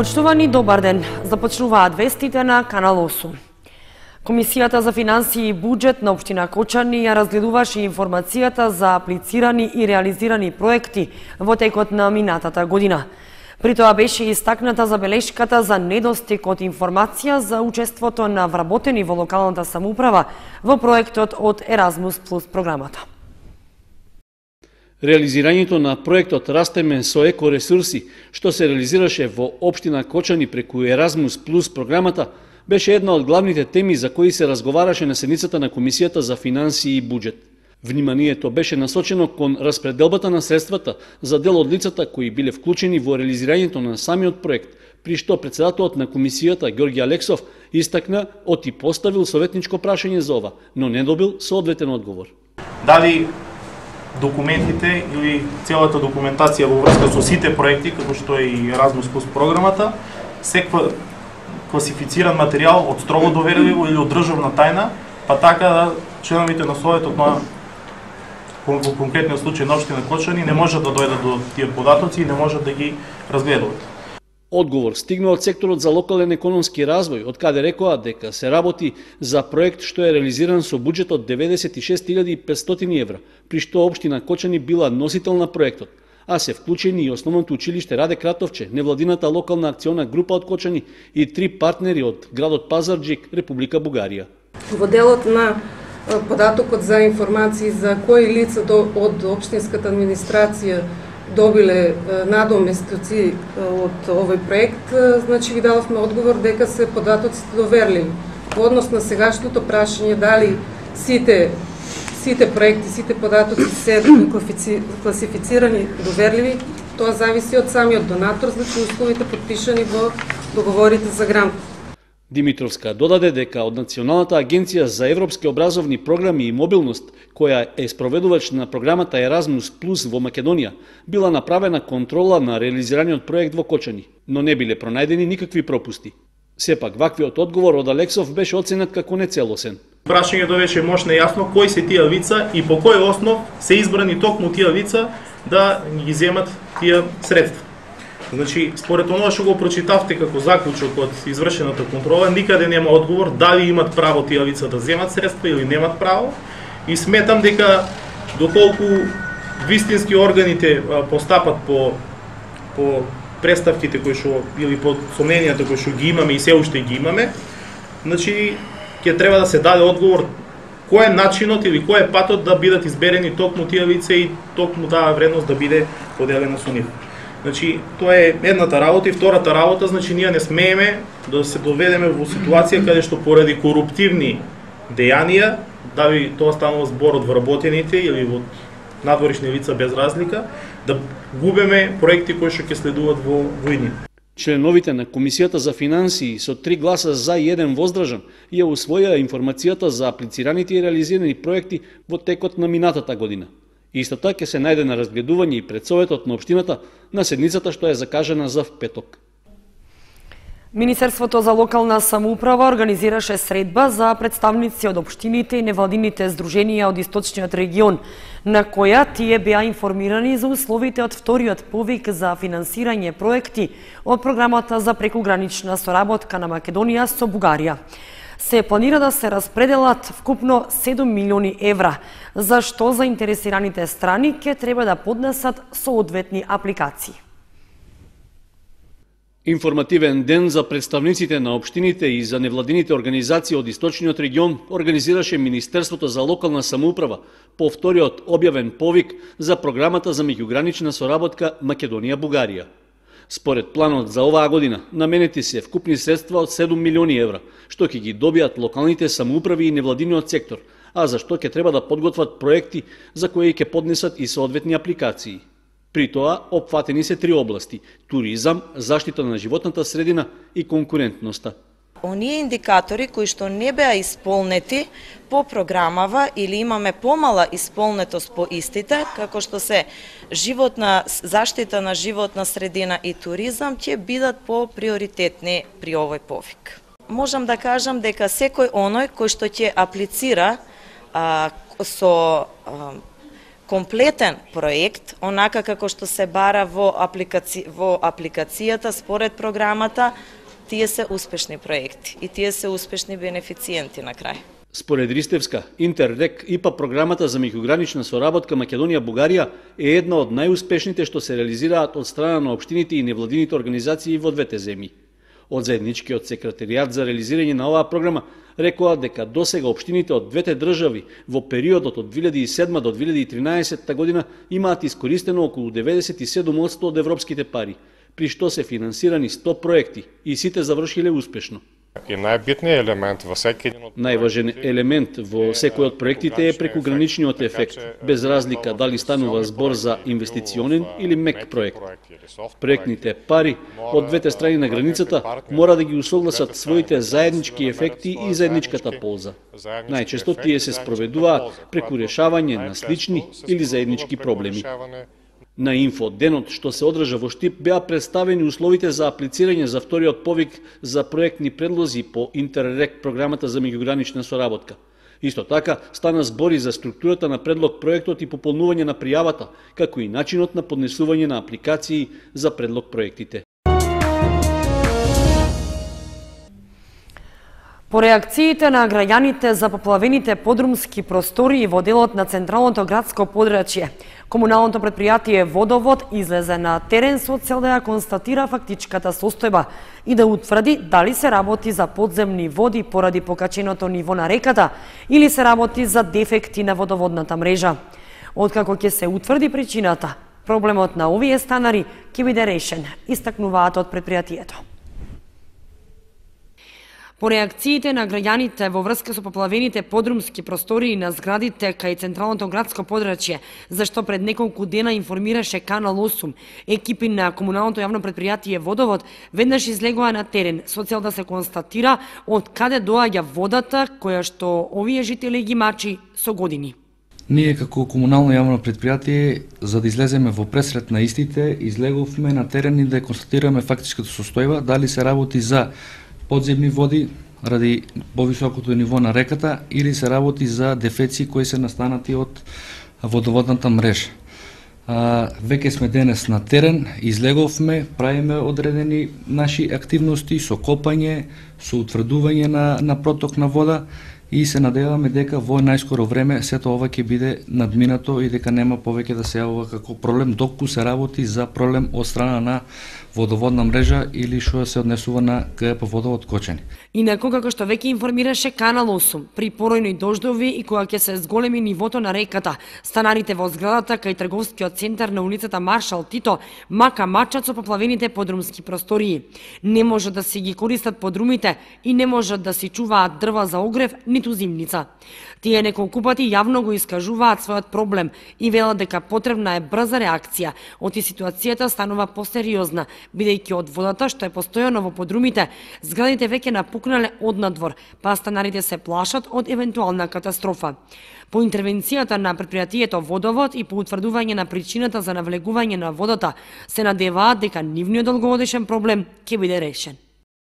Почитувани, добар ден. Започнуваат вестите на Канал 8. Комисијата за финансии и буџет на општина Кочани ја разгледуваше информацијата за аплицирани и реализирани проекти во текот на минатата година. При тоа беше истакната забелешката за недостиг од информација за учеството на вработени во локалната самоуправа во проектот од Еразмус плюс програмата. Реализирањето на проектот Растеме со екоресурси, што се реализираше во општина Кочани преку Еразмус плюс програмата, беше една од главните теми за кои се разговараше на седницата на Комисијата за финансии и буџет. Вниманието беше насочено кон распределбата на средствата за дел од лицата кои биле вклучени во реализирањето на самиот проект, при што председателот на Комисијата Ѓорѓи Алексов истакна оти поставил советничко прашање за ова, но не добил соодветен одговор. Дали документите или целата документација во врска со сите проекти, како што е и Еразмус плюс програмата, секва класифициран материјал од строго доверливо или од државна тајна, па така да членовите на советот на во конкретниот случај на општина Кочани не можат да дојдат до тие податоци и не можат да ги разгледуваат. Одговор стигна од секторот за локален економски развој, од каде рекоа дека се работи за проект што е реализиран со буџет од 96.500 евра, при што општина Кочани била носител на проектот, а се вклучени и основното училиште Раде Кратовче, невладината локална акциона група од Кочани и 3 партнери од градот Пазарџик, Република Бугарија. Во делот на податокот за информации за кои лица од општинската администрација добиле надоместоци од овој проект, значи ви дадовме одговор дека се податоците доверливи. Во однос на сегашното прашање дали сите проекти, сите податоци се класифицирани доверливи, тоа зависи од самиот донатор, значи условите подпишани во договорите за грант. Димитровска додаде дека од Националната агенција за европски образовни програми и мобилност, која е спроведувач на програмата Еразмус плюс во Македонија, била направена контрола на реализираниот проект во Кочани, но не биле пронајдени никакви пропусти. Сепак, ваквиот одговор од Алексов беше оценет како нецелосен. Прашањето беше мощно јасно кои се тие лица и по кој основ се избрани токму тие лица да ги земат тие средства. Значи, според оноа што го прочитавте како заклучок од извршената контрола, никаде нема одговор дали имат право тие лица да земат средства или немат право. И сметам дека доколку вистински органите постапат по преставките кои што или по сомненијата кои што ги имаме и се уште ги имаме, значи ќе треба да се даде одговор кој е начинот или кој е патот да бидат изберени токму тие лица и токму таа вредност да биде поделена со нив. Значи, тоа е едната работа и втората работа, значи ние не смееме да се доведеме во ситуација каде што поради коруптивни дејанија, дали тоа станува збор од вработените или од надворишни лица без разлика, да губеме проекти кои што ќе следуваат во иднина. Членовите на Комисијата за финансии со 3 гласа за и 1 воздржан ја усвоија информацијата за аплицираните и реализирани проекти во текот на минатата година. Истата ќе се најде на разгледување и пред Советот на општината на седницата што е закажана за петок. Министерството за локална самоуправа организираше средба за представници од општините и невладините здруженија од источниот регион, на која тие беа информирани за условите од вториот повик за финансирање проекти од програмата за прекугранична соработка на Македонија со Бугарија. Се планира да се распределат вкупно 7 милиони евра, за што заинтересираните страни ќе треба да поднесат соодветни апликации. Информативен ден за представниците на општините и за невладините организации од источниот регион организираше Министерството за локална самоуправа по вториот објавен повик за програмата за меѓугранична соработка Македонија-Бугарија. Според планот за оваа година, наменети се вкупни средства од 7 милиони евра, што ќе ги добијат локалните самоуправи и невладиниот сектор, а за што ќе треба да подготват проекти за кои ќе поднесат и соодветни апликации. При тоа, опфатени се 3 области – туризам, заштита на животната средина и конкурентноста. Оние индикатори кои што не беа исполнети по програмава или имаме помала исполнетост по истите, како што се заштита на животна средина и туризам, ќе бидат по приоритетни при овој повик. Можам да кажам дека секој оној кој што ќе аплицира со комплетен проект, онака како што се бара во апликацијата според програмата, тие се успешни проекти и тие се успешни бенефициенти на крај. Според Ристевска, Интеррек ИПА програмата за меѓугранична соработка Македонија-Бугарија е една од најуспешните што се реализираат од страна на општините и невладините организации во двете земји. Од заедничкиот секретаријат за реализирање на оваа програма рекоа дека досега општините од двете држави во периодот од 2007 до 2013 година имаат искористено околу 97% од европските пари, при што се финансирани 100 проекти и сите завршиле успешно. И најбитниот елемент во секој един од Најважен елемент во секој од проектите е прекуграничниот ефект, без разлика дали станува збор за инвестиционен или мек проект. Проектните пари од двете страни на границата мора да ги усогласат своите заеднички ефекти и заедничката полза. Најчесто тие се спроведуваат преку решавање на слични или заеднички проблеми. На инфоденот што се одржа во Штип беа представени условите за аплицирање за вториот повик за проектни предлози по Интеррек програмата за меѓугранична соработка. Исто така стана збори за структурата на предлог проектот и пополнување на пријавата, како и начинот на поднесување на апликации за предлог проектите. По реакциите на граѓаните за поплавените подрумски простории во делот на централното градско подрачје, комуналното претпријатие Водовод излезе на терен со цел да ја констатира фактичката состојба и да утврди дали се работи за подземни води поради покаченото ниво на реката или се работи за дефекти на водоводната мрежа. Откако ќе се утврди причината, проблемот на овие станари ќе биде решен, истакнуваат од претпријатието. По реакциите на граѓаните во врска со поплавените подрумски простории на зградите кај централното градско подрачје, зашто пред неколку дена информираше Канал 8, екипи на комуналното јавно претпријатие Водовод веднаш излегоа на терен со цел да се констатира од каде доаѓа водата која што овие жители ги мачи со години. Ние како комунално јавно претпријатие, за да излеземе во пресрет на истите, излеговме на терен и да констатираме фактичката состојба, дали се работи за подземни води ради повисокото ниво на реката или се работи за дефеци кои се настанати од водоводната мрежа. Веќе сме денес на терен, излеговме, правиме одредени наши активности со копање, со утврдување на проток на вода и се надеваме дека во најскоро време сето ова ќе биде надминато и дека нема повеќе да се јавува како проблем, доколку се работи за проблем од страна на водоводна мрежа или што се однесува на КП Водовод Кочани. Инаку, како што веќе информираше Канал 8, при поројни дождови и кога ќе се зголеми нивото на реката, станарите во зградата кај трговскиот центар на улицата Маршал Тито мака мачат со поплавените подрумски простории. Не можат да си ги користат подрумите и не можат да си чуваат дрва за огрев ниту зимница. Тие неколку пати јавно го искажуваат својот проблем и велат дека потребна е брза реакција, оти ситуацијата станува посериозна, бидејќи од водата што е постојано во подрумите, зградите веќе напукнале однадвор, па станарите се плашат од евентуална катастрофа. По интервенцијата на претпријатието Водовод и по утврдување на причината за навлегување на водата, се надеваат дека нивниот долгогодишен проблем ќе биде решен.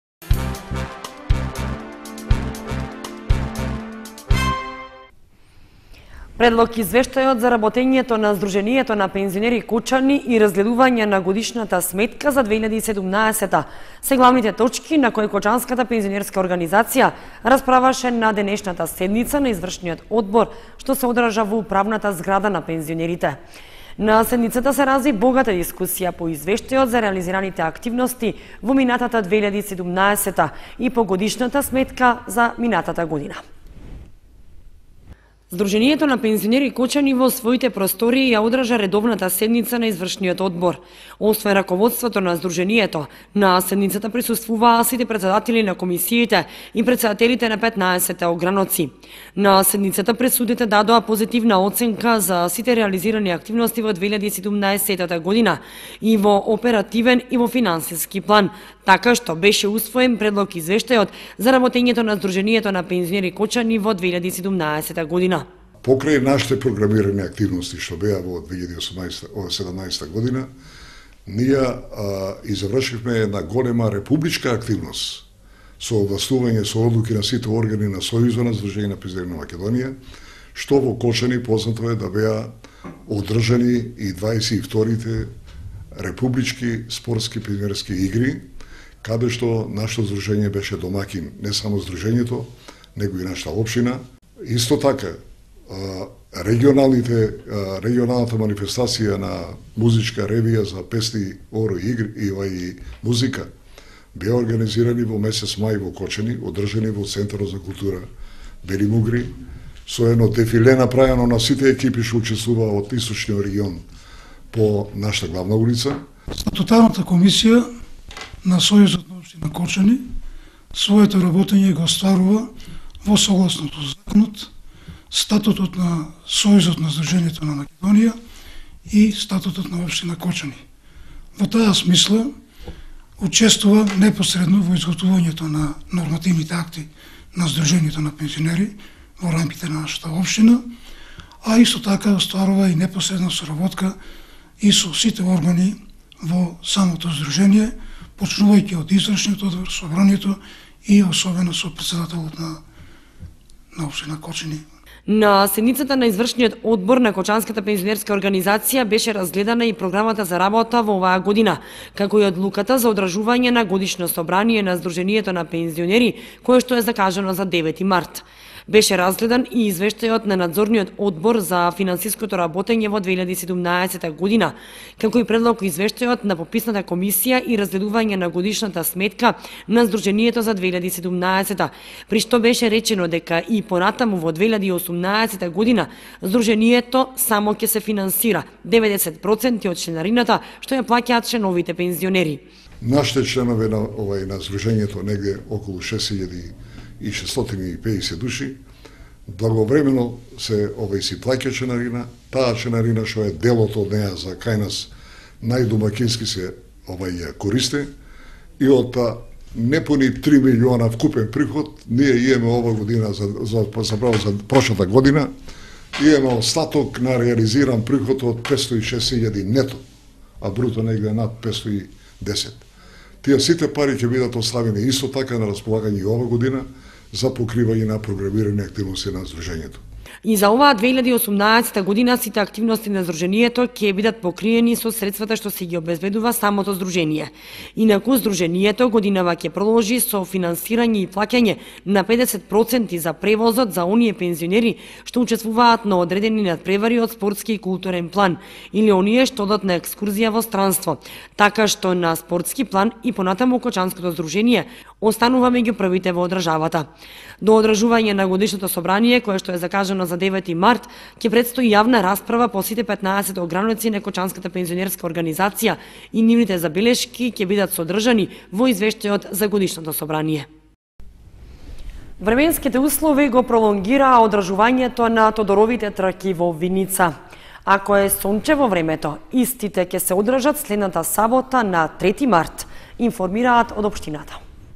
Предлог извештајот за работењето на Сдруженијето на пензионери кучани и разгледување на годишната сметка за 2017 се главните точки на кои Кочанската пензионерска организација расправаше на денешната седница на извршниот одбор што се одржа во управната зграда на пензионерите. На седницата се разви богата дискусија по извештајот за реализираните активности во минатата 2017 и по годишната сметка за минатата година. Сдруженијето на пензионери Кочани во своите простории ја одржа редовната седница на извршниот одбор. Освен раководството на Сдруженијето, на седницата присуствуваа сите председатели на комисиите и председателите на 15 ограноци. На седницата пресудите дадоа позитивна оценка за сите реализирани активности во 2017 година и во оперативен и во финансиски план, така што беше усвоен предлог извештајот за работењето на Сдруженијето на пензионери Кочани во 2017 година. Покрај нашите програмирани активности што беа во 2017 година, ние завршивме една голема републичка активност со овластување со одлуки на сите органи на Сојузот на Сдруженијата на пензионери на Македонија, што во Кочани познато е да беа одржани и 22-те републички спортски пионерски игри, каде што нашето здружение беше домакин, не само здружението, него и нашата општина. Исто така, регионалната манифестација на музичка ревија за песни, оро игри и музика беа организирани во месец мај во Кочани, одржани во Центарот за култура Бели Мугри, со едно дефиле направено на сите екипи што учествуваа од источниот регион по нашата главна улица. Статутарната комисија на Сојузот на општина Кочани своето работење го остварува во согласното законот, статутот на Сојузот на Сдруженијето на Македонија и статутот на општина Кочани. Во таа смисла учествува непосредно во изготвувањето на нормативните акти на Сдруженијето на пензионери во рамките на нашата општина, а исто така остварува и непосредна соработка и со сите органи во самото здружение, почнувајќи од извршниот одбор, собранието и особено со претседателот на општина Кочани. На седницата на извршниот одбор на Кочанската пензионерска организација беше разгледана и програмата за работа во оваа година, како и одлуката за одржување на годишно собрание на Сдруженијето на пензионери, кое што е закажано за 9 март. Беше разгледан и извештајот на надзорниот одбор за финансиското работење во 2017 година, како и предлог извештајот на пописната комисија и разгледување на годишната сметка на Сдруженијето за 2017, при што беше речено дека и понатаму во 2018 година Сдруженијето само ќе се финансира 90% од членарината што ја плаќаат членовите пензионери. Нашите членови на Сдруженијето негде околу 6650 души, благовремено се си плаќа членарина, таа членарина што е делот од неа за кај нас најдомакински се ја користи и од непуни 3 милиона вкупен приход, ние имаме ова година за прошлата година, имаме остаток на реализиран приход од 506.000 нето, а бруто негде над 510. Тие сите пари ќе бидат оставени исто така на располагање и ова година за покривање на програмирани активности на Сдруженијето. И за оваа 2018 година сите активности на Сдруженијето ќе бидат покриени со средствата што се ги обезбедува самото Сдружение. Инаку Сдруженијето годинава ќе продолжи со финансирање и плаќање на 50% за превозот за оние пензионери што учествуваат на одредени надпревари од спортски и културен план или оние што одат на екскурзија во странство, така што на спортски план и понатаму Кочанското Сдружение останува меѓу првите во државата. До одржување на годишното собрание, кое што е закажано за 9 март, ќе предстои јавна расправа по сите 15 ограници на Кочанската пензионерска организација и нивните забелешки ќе бидат содржани во извештајот за годишното собрание. Временските услови го пролонгираа одржувањето на Тодоровите траки во Виница. Ако е сончево времето, истите ќе се одржат следната сабота на 3 март, информираат од општината.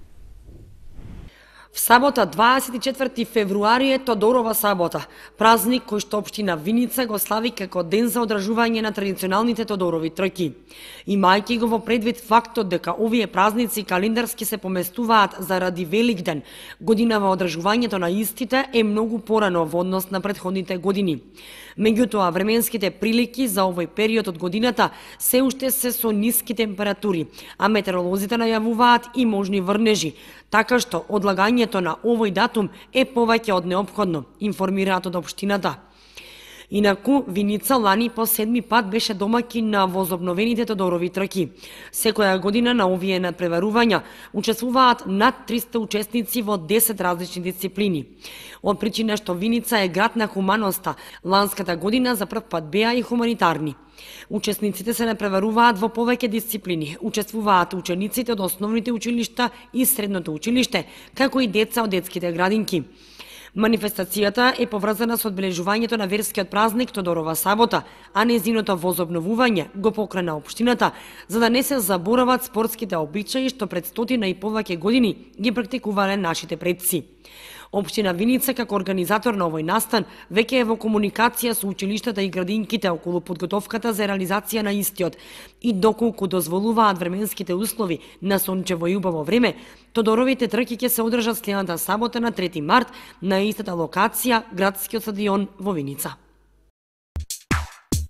В сабота 24 февруари е Тодорова сабота, празник кој што општина Виница го слави како ден за одржување на традиционалните Тодорови траки. Имајќи го во предвид фактот дека овие празници календарски се поместуваат заради Великден, годинава одржувањето на истите е многу порано во однос на претходните години. Меѓутоа, временските прилики за овој период од годината се уште се со ниски температури, а метеоролозите најавуваат и можни врнежи, така што одлагањето на овој датум е повеќе од неопходно, информираат од општината. Инаку, Виница лани по 7 пат беше домаќин на возобновените Тодорови траки. Секоја година на овие надпреварувања учествуваат над 300 учесници во 10 различни дисциплини. Од причина што Виница е град на хуманоста, ланската година за прв пат беа и хуманитарни. Учесниците се надпреваруваат во повеќе дисциплини. Учествуваат учениците од основните училишта и средното училиште, како и деца од детските градинки. Манифестацијата е поврзана со одбележувањето на верскиот празник Тодорова сабота, а нејзиното возобновување го покрена општината, за да не се заборават спортските обичаи што пред 100 и повеќе години ги практикувале нашите предци. Општина Виница како организатор на овој настан веќе е во комуникација со училиштата и градинките околу подготовката за реализација на истиот и доколку дозволуваат временските услови на сончево и убаво време, Тодоровите трки ќе се одржат следната сабота на 3 март на истата локација, градскиот стадион во Виница.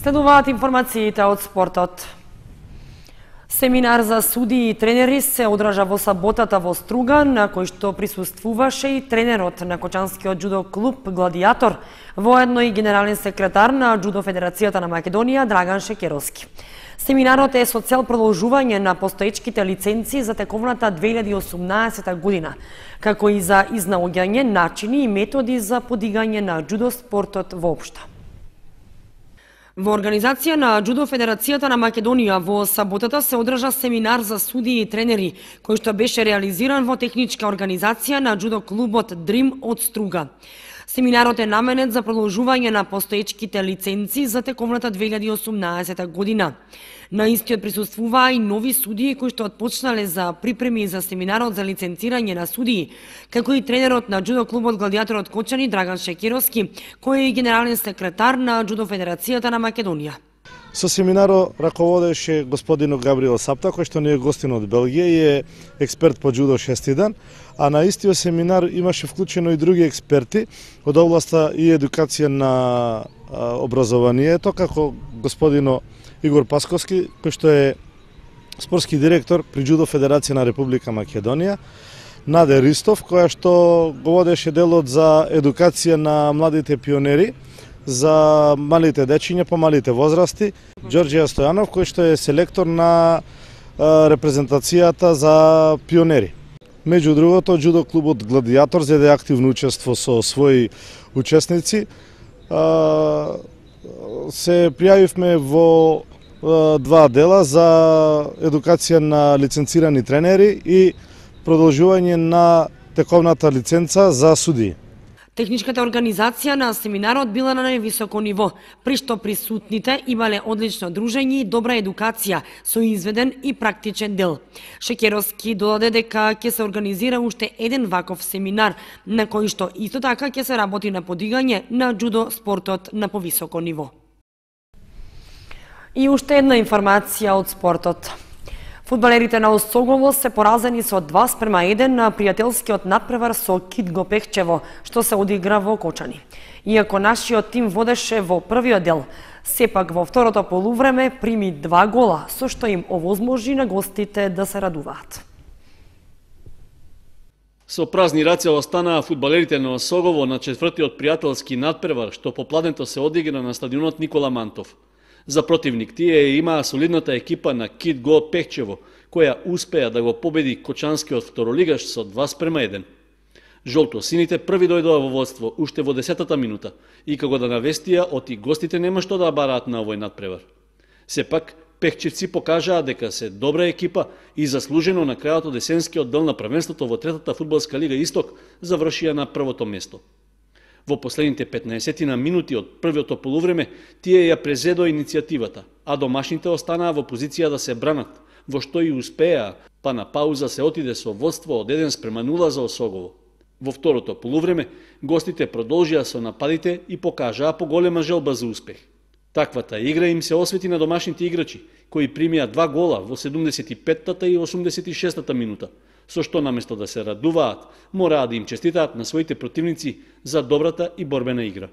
Следуваат информациите од спортот. Семинар за судии и тренери се одржа во саботата во Струга, на кој што присуствуваше и тренерот на Кочанскиот џудо клуб Гладиатор, воедно и генерален секретар на Џудо Федерацијата на Македонија Драган Шекеровски. Семинарот е со цел продолжување на постоечките лиценци за тековната 2018 година, како и за изнаоѓање начини и методи за подигање на џудо спортот воопшто. Во организација на Џудо Федерацијата на Македонија во саботата се одржа семинар за судии и тренери, кој што беше реализиран во техничка организација на џудо клубот Дрим од Струга. Семинарот е наменет за продолжување на постоечките лиценци за тековната 2018 година. На истиот присуствуваа и нови судии кои што отпочнале за припреми за семинарот за лиценцирање на судии, како и тренерот на џудо клубот Гладиатор од Кочани Драган Шекеровски, кој е и генерален секретар на Џудо Федерацијата на Македонија. Со семинарот раководеше господинот Габриел Сапта, кој што не е гостин од Белгија и е експерт по џудо 6 ден, а на истиот семинар имаше вклучено и други експерти од областа и едукација на образованието, како господино Игор Пасковски, кој што е спортски директор при Џудо Федерација на Република Македонија, Наде Ристов, која што го водеше делот за едукација на младите пионери, за малите дечиња по малите возрасти, Ѓорѓија Стојанов, кој што е селектор на репрезентацијата за пионери. Меѓу другото, џудо клубот Гладиатор зеде активно учество со своји учесници. Се пријавивме во два дела за едукација на лиценцирани тренери и продолжување на тековната лиценца за судии. Техничката организација на семинарот била на највисоко ниво, при што присутните имале одлично дружење и добра едукација со изведен и практичен дел. Шекеровски додаде дека ќе се организира уште еден ваков семинар, на кој што исто така ќе се работи на подигање на џудо спортот на повисоко ниво. И уште една информација од спортот. Фудбалерите на Осогово се поразени со 2:1 на пријателскиот надпревар со Китго Пехчево, што се одигра во Кочани. Иако нашиот тим водеше во првиот дел, сепак во второто полувреме прими 2 гола, со што им овозможи на гостите да се радуваат. Со празни раце останаа фудбалерите на Осогово на четвртиот пријателски надпревар, што попладнето се одигра на стадионот Никола Мантов. За противник тие имаа солидната екипа на Китго Пехчево, која успеа да го победи Кочанскиот второлигаш со 2:1. Жолто-сините први дојдоа во водство уште во 10-та минута и како да навестија, оти гостите нема што да бараат на овој надпревар. Сепак, пехчевци покажаа дека се добра екипа и заслужено на крајот од есенскиот дел на првенството во третата фудбалска лига Исток завршија на првото место. Во последните 15 минути од првото полувреме тие ја презедоа иницијативата, а домашните останаа во позиција да се бранат, во што и успеа, па на пауза се отиде со водство од 1:0 за Осогово. Во второто полувреме гостите продолжија со нападите и покажаа поголема желба за успех. Таквата игра им се освети на домашните играчи, кои примија 2 гола во 75-та и 86-та минута, со што наместо да се радуваат, мораа да им честитаат на своите противници за добрата и борбена игра.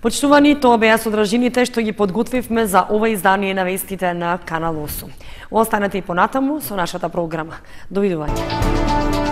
Почитувани, тоа беа содржините што ги подготвивме за ова издание на вестите на Канал 8. Останете и понатаму со нашата програма. Довидување.